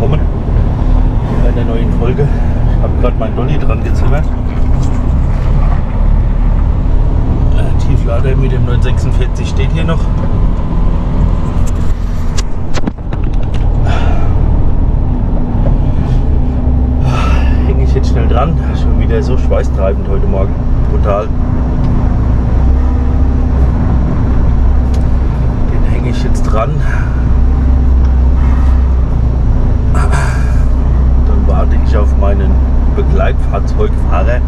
willkommen bei einer neuen Folge. Ich habe gerade meinen Dolly dran gezimmert. Tieflader mit dem 946 steht hier noch. Hänge ich jetzt schnell dran. Schon wieder so schweißtreibend heute Morgen. Brutal. Den hänge ich jetzt dran. Dann warte ich auf meinen Begleitfahrzeugfahrer.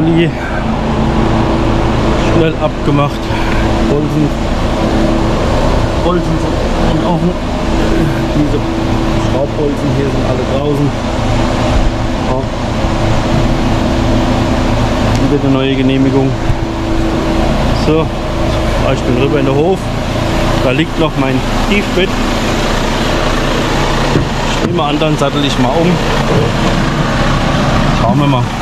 Rolli schnell abgemacht. Bolzen sind offen. Diese Schraubbolzen hier sind alle draußen. Ja. Wieder eine neue Genehmigung. So, ich bin rüber in den Hof. Da liegt noch mein Tiefbett. Ich nehme an, dann sattel ich mal um. Schauen wir mal.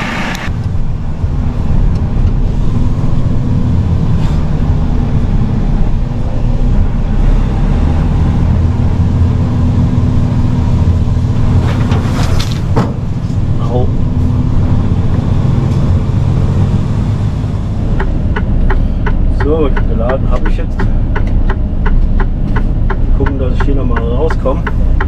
So, geladen habe ich jetzt. Gucken, dass ich hier nochmal rauskomme.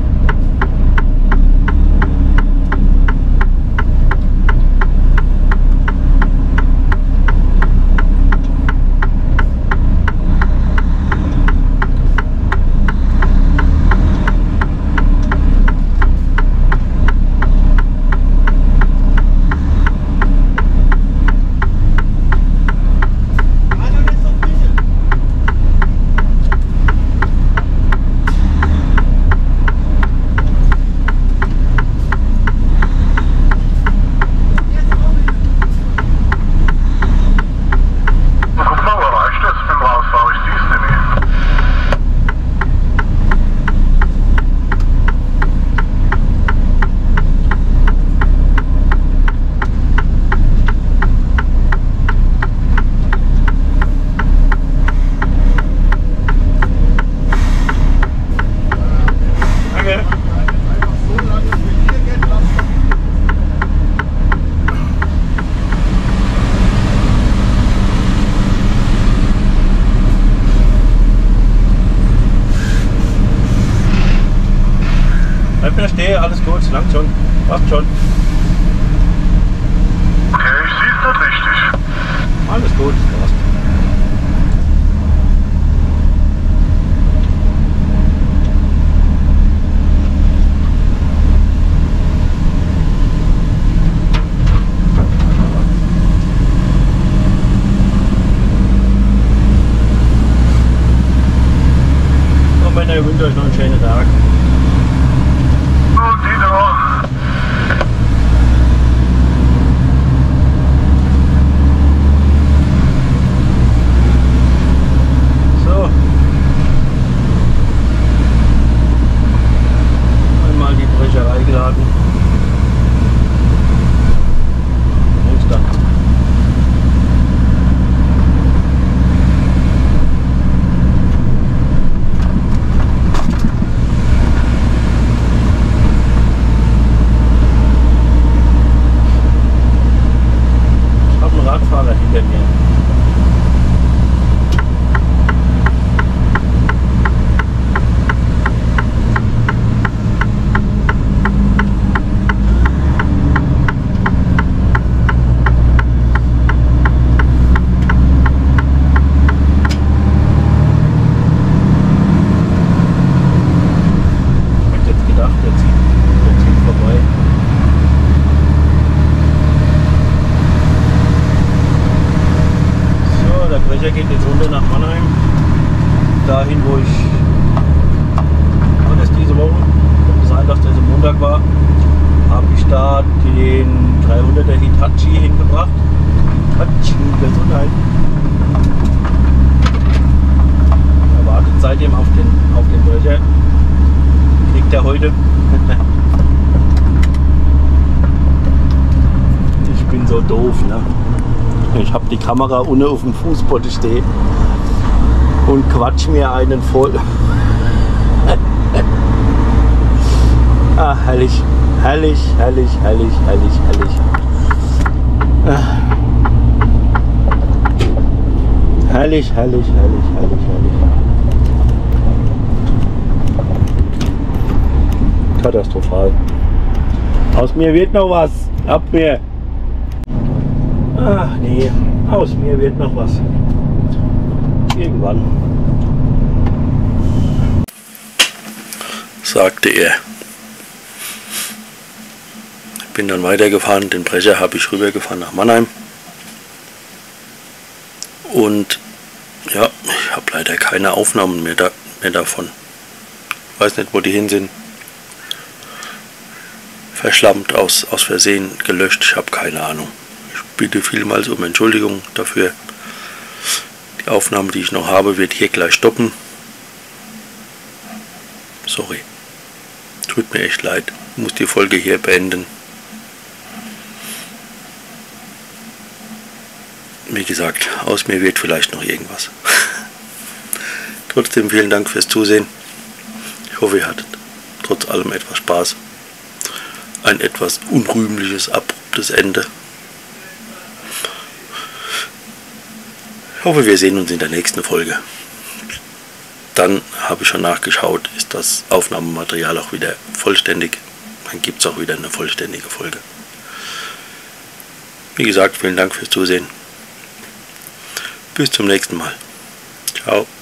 Ich verstehe, alles gut, langt schon, macht schon. Okay, ich sehe es nicht richtig. Alles gut, passt. Und wenn ihr wünscht euch noch einen schönen Tag. Hinter mir. Ich hätte jetzt gedacht, der zieht vorbei. Der Brecher geht jetzt runter nach Mannheim, dahin wo ich, war das diese Woche, könnte sein, dass das am Montag war, habe ich da den 300er Hitachi hingebracht. Hitachi, Gesundheit. Er wartet seitdem auf den Brecher, kriegt er heute. Ich bin so doof, ne? Ich habe die Kamera unten auf dem Fußboden stehen und quatsch mir einen voll. Ah, herrlich, herrlich, herrlich, herrlich, herrlich, herrlich. Herrlich, herrlich, herrlich, herrlich, herrlich. Katastrophal. Aus mir wird noch was. Ab mir. Ach nee, aus mir wird noch was. Irgendwann. Sagte er. Ich bin dann weitergefahren, den Brecher habe ich rübergefahren nach Mannheim. Und ja, ich habe leider keine Aufnahmen mehr davon. Weiß nicht, wo die hin sind. Verschlammt, aus Versehen gelöscht, ich habe keine Ahnung. Ich bitte vielmals um Entschuldigung dafür. Die Aufnahme, die ich noch habe, wird hier gleich stoppen. Sorry. Tut mir echt leid. Ich muss die Folge hier beenden. Wie gesagt, aus mir wird vielleicht noch irgendwas. Trotzdem vielen Dank fürs Zusehen. Ich hoffe, ihr hattet trotz allem etwas Spaß. Ein etwas unrühmliches, abruptes Ende. Ich hoffe, wir sehen uns in der nächsten Folge. Dann habe ich schon nachgeschaut, ist das Aufnahmematerial auch wieder vollständig. Dann gibt es auch wieder eine vollständige Folge. Wie gesagt, vielen Dank fürs Zusehen. Bis zum nächsten Mal. Ciao.